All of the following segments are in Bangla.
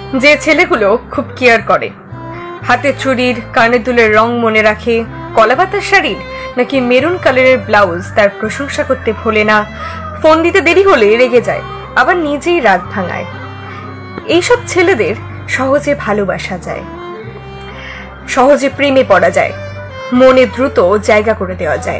যে ছেলেগুলো খুব কেয়ার করে, হাতে চুড়ির কানের দুলের রং মনে রাখে, কলাপাতার শাড়ির নাকি মেরুন কালারের ব্লাউজ তার প্রশংসা করতে ভোলে না, ফোন দিতে দেরি হলে রেগে যায়, আবার নিজেই রাগ ভাঙায়, এইসব ছেলেদের সহজে ভালোবাসা যায়, সহজে প্রেমে পড়া যায়, মনে দ্রুত জায়গা করে দেওয়া যায়,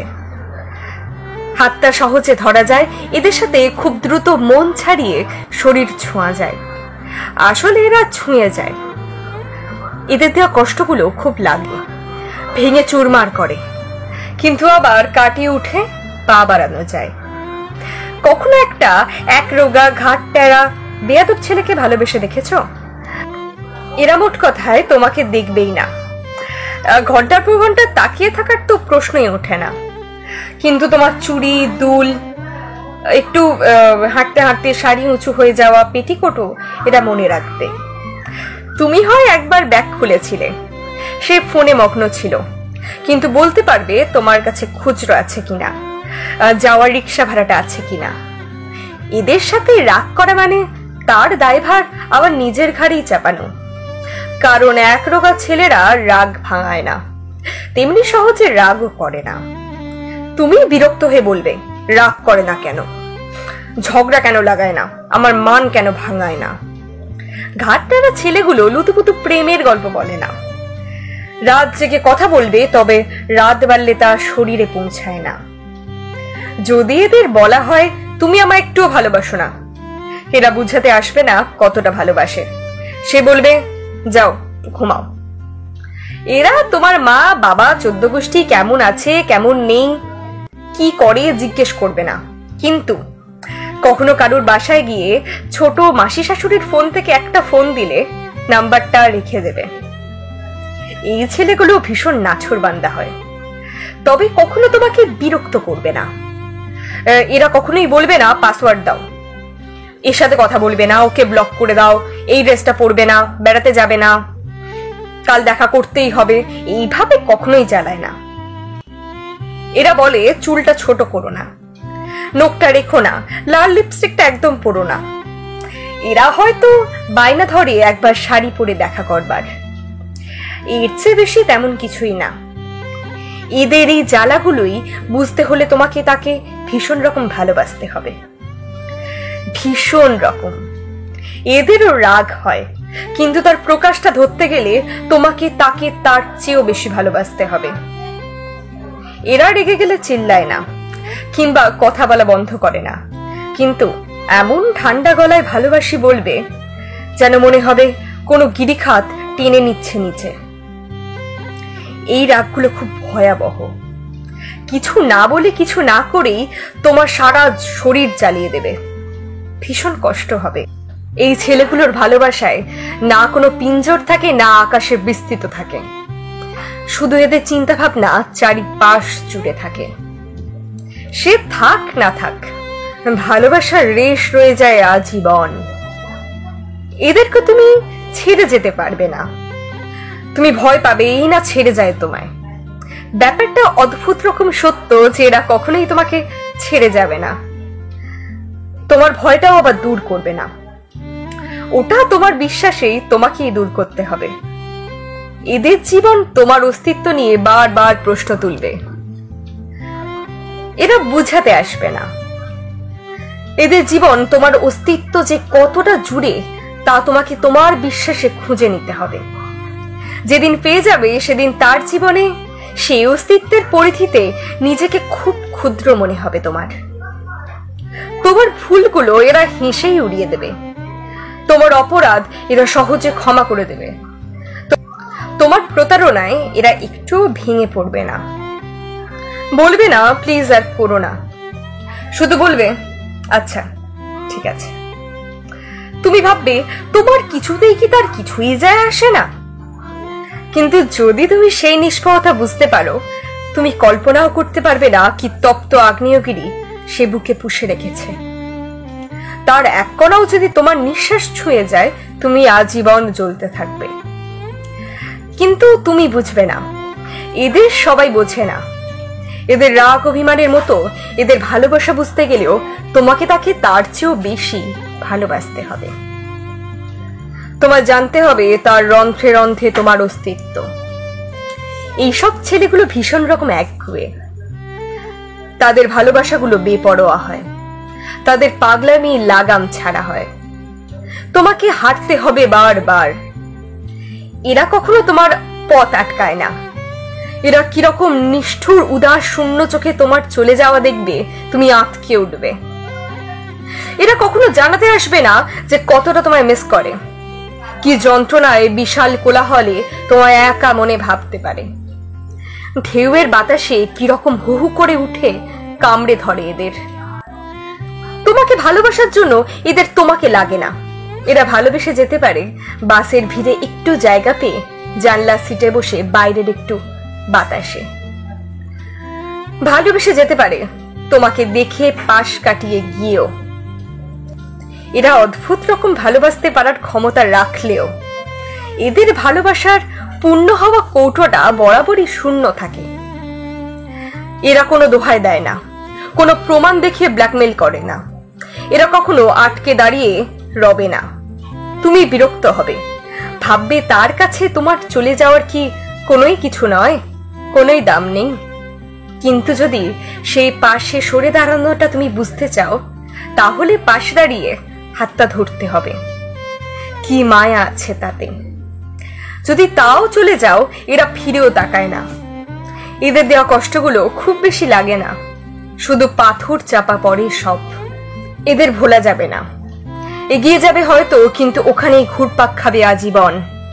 হাতটা সহজে ধরা যায়, এদের সাথে খুব দ্রুত মন ছাড়িয়ে শরীর ছোঁয়া যায়। আসলে এরা ছুঁয়ে যায়, এদের দেওয়া কষ্টগুলো খুব লাগে, ভেঙে চুরমার করে, কিন্তু আবার কাটিয়ে উঠে পা বাড়ানো যায়। কখনো একটা একরোগা ঘাট টেরা বেয়াদব ছেলেকে ভালোবেসে দেখেছ? এরা মোট কথায় তোমাকে দেখবেই না, ঘন্টার পর ঘন্টা তাকিয়ে থাকার তো প্রশ্নই ওঠে না, কিন্তু তোমার চুড়ি দুল, একটু হাঁটতে হাঁটতে শাড়ি উঁচু হয়ে যাওয়া পেটিকোটও এরা মনে রাখবে। তুমি হয় একবার ব্যাগ খুলেছিলে, সে ফোনে মগ্ন ছিল, কিন্তু বলতে পারবে তোমার কাছে খুচরো আছে কিনা, যাওয়ার রিক্সা ভাড়াটা আছে কিনা। এদের সাথে রাগ করা মানে তার দায়ভার আবার নিজের ঘাড়েই চাপানো, কারণ একরোগা ছেলেরা রাগ ভাঙায় না, তেমনি সহজে রাগও করে না। তুমি বিরক্ত হয়ে বলবে, রাগ করে না কেন, ঝগড়া কেন লাগায় না, আমার মান কেন ভাঙায় না। ঘাটটারা ছেলেগুলো লুতুপুতু প্রেমের গল্প বলে না, রাত জেগে কথা বলবে, তবে রাত বাড়লে তা শরীরে পৌঁছায় না। যদি এদের বলা হয় তুমি আমায় একটুও ভালোবাসো না, এরা বুঝাতে আসবে না কতটা ভালোবাসে, সে বলবে যাও ঘুমাও। এরা তোমার মা বাবা 14 গোষ্ঠী কেমন আছে কেমন নেই কি করে জিজ্ঞেস করবে না, কিন্তু কখনো কারুর বাসায় গিয়ে ছোট মাসি শাশুড়ির ফোন থেকে একটা ফোন দিলে নাম্বারটা রেখে দেবে। এই ছেলেগুলো ভীষণ নাছোড়বান্দা হয়, তবে কখনো তোমাকে বিরক্ত করবে না। এরা কখনোই বলবে না পাসওয়ার্ড দাও, এর সাথে কথা বলবে না, ওকে ব্লক করে দাও, এই ড্রেসটা পরবে না, বেড়াতে যাবে না, কাল দেখা করতেই হবে, এইভাবে কখনোই জ্বালায় না। এরা বলে চুলটা ছোট করো না, নখটা রেখো না, লাল লিপস্টিকটা একদম পরো না। এরা হয়তো বায়না ধরে একবার শাড়ি পরে দেখা করবার, এর চেয়ে বেশি তেমন কিছুই না। এদের এই জ্বালাগুলোই বুঝতে হলে তোমাকে তাকে ভীষণ রকম ভালোবাসতে হবে, ভীষণ রকম। এদেরও রাগ হয়, কিন্তু তার প্রকাশটা ধরতে গেলে তোমাকে তাকে তার চেয়েও বেশি ভালোবাসতে হবে। এরা রেগে গেলে চিল্লায় না কিংবা কথা বলা বন্ধ করে না, কিন্তু এমন ঠান্ডা গলায় ভালোবাসি বলবে যেন মনে হবে কোনো গিরিখাত টেনে নিচ্ছে নিচে। এই রাগগুলো খুব ভয়াবহ, কিছু না বলে কিছু না করেই তোমার সারা শরীর জ্বালিয়ে দেবে, ভীষণ কষ্ট হবে। এই ছেলেগুলোর ভালোবাসায় না কোনো পিঞ্জর থাকে না আকাশে বিস্তৃত থাকে, শুধু এদের চিন্তা ভাবনা চারিপাশ জুড়ে থাকে। সে থাক না থাক, ভালোবাসার রেশ রয়ে যায় আজীবন। এদেরকে তুমি ছেড়ে যেতে পারবে না, তুমি ভয় পাবে এই না ছেড়ে যায় তোমায়। ব্যাপারটা অদ্ভুত রকম সত্য যে এরা কখনোই তোমাকে ছেড়ে যাবে না, তোমার ভয়টাও আবার দূর করবে না, ওটা তোমার বিশ্বাসেই তোমাকেই দূর করতে হবে। এদের জীবন তোমার অস্তিত্ব নিয়ে বারবার প্রশ্ন তুলবে, এরা বুঝাতে আসবে না। এদের জীবন তোমার অস্তিত্ব যে কতটা জুড়ে তা তোমাকে তোমার বিশ্বাসে খুঁজে নিতে হবে। যেদিন পেয়ে যাবে সেদিন তার জীবনে সেই অস্তিত্বের পরিধিতে নিজেকে খুব ক্ষুদ্র মনে হবে তোমার। তোমার ভুলগুলো এরা হেসেই উড়িয়ে দেবে, তোমার অপরাধ এরা সহজে ক্ষমা করে দেবে, তোমার প্রতারণায় এরা একটু ভেঙে পড়বে না, বলবে না প্লিজ আর করো না, শুধু বলবে আচ্ছা ঠিক আছে। তুমি ভাববে তোমার কিছুতেই কি তার কিছুই যায় আসে না, কিন্তু যদি তুমি সেই নিষ্পাপতা বুঝতে পারো, তুমি কল্পনাও করতে পারবে না কি তপ্ত আগ্নেয়গিরি সে বুকে পুষে রেখেছে। তার এক কণাও যদি তোমার নিঃশ্বাস ছুঁয়ে যায়, তুমি আজীবন জ্বলতে থাকবে। কিন্তু তুমি বুঝবে না, এদের সবাই বোঝে না। এদের রাগ অভিমানের মতো এদের ভালোবাসা বুঝতে গেলেও তোমাকে তাকে তার চেয়েও বেশি ভালোবাসতে হবে। তোমার জানতে হবে তার রন্ধ্রে রন্ধ্রে তোমার অস্তিত্ব। এইসব ছেলেগুলো ভীষণ রকম একগুঁয়ে। তাদের ভালোবাসাগুলো বেপরোয়া হয়, তাদের পাগলামি লাগাম ছাড়া হয়। তোমাকে হাঁটতে হবে বারবার। এরা কখনো তোমার পথ আটকায় না। এরা কিরকম নিষ্ঠুর উদাস শূন্য চোখে তোমার চলে যাওয়া দেখবে, তুমি আঁতকে উঠবে। এরা কখনো জানাতে আসবে না যে কতটা তোমায় মিস করে, কি যন্ত্রণায় বিশাল কোলাহলে তোমায় একা মনে ভাবতে পারে। ঢেউয়ের বাতাসে কিরকম হু হু করে উঠে কামড়ে ধরে এদের। তোমাকে ভালোবাসার জন্য এদের তোমাকে লাগে না। এরা ভালোবেসে যেতে পারে বাসের ভিড়ে একটু জায়গা পেয়ে জানলা সিটে বসে বাইরের একটু বাতাসে। ভালোবেসে যেতে পারে তোমাকে দেখে পাশ কাটিয়ে গিয়েও। এরা অদ্ভুত রকম ভালোবাসতে পারার ক্ষমতা রাখলেও এদের ভালোবাসার পূর্ণ হওয়া কৌটোটা বরাবরই শূন্য থাকে। এরা কোনো দোহাই দেয় না, কোনো প্রমাণ দেখিয়ে ব্ল্যাকমেল করে না। এরা কখনো আটকে দাঁড়িয়ে রবে না। তুমি বিরক্ত হবে, ভাববে তার কাছে তোমার চলে যাওয়ার কি কোনোই কিছু নয়, কোনোই দাম নেই। কিন্তু যদি সেই পাশে সরে দাঁড়ানোটা তুমি বুঝতে চাও, তাহলে পাশে দাঁড়িয়ে হাতটা ধরতে হবে। কি মায়া আছে তাতে। যদি তাও চলে যাও, এরা ফিরেও তাকায় না। এদের দেওয়া কষ্টগুলো খুব বেশি লাগে না, শুধু পাথর চাপা পড়ে সব। এদের ভোলা যাবে না। এগিয়ে যাবে হয়তো, কিন্তু ওখানেই ঘুরপাক খাবে আজীবন।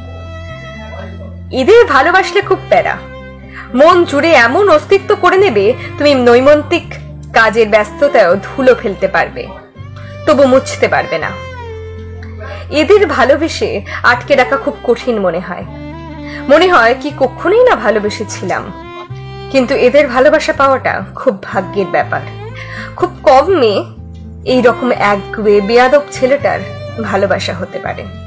এদের ভালোবাসলে খুব প্যারা। মন জুড়ে এমন অস্তিত্ব করে নেবে, তুমি নৈমিত্তিক কাজের ব্যস্ততায়ও ধুলো ফেলতে পারবে, তবু মুছতে পারবে না। এদের ভালোবেসে আটকে রাখা খুব কঠিন মনে হয়। মনে হয় কি কখনোই না ভালোবেসেছিলাম। কিন্তু এদের ভালোবাসা পাওয়াটা খুব ভাগ্যের ব্যাপার। খুব কম মেয়ে এইরকম একগুঁয়ে বেয়াদব ছেলেটার ভালোবাসা হতে পারে।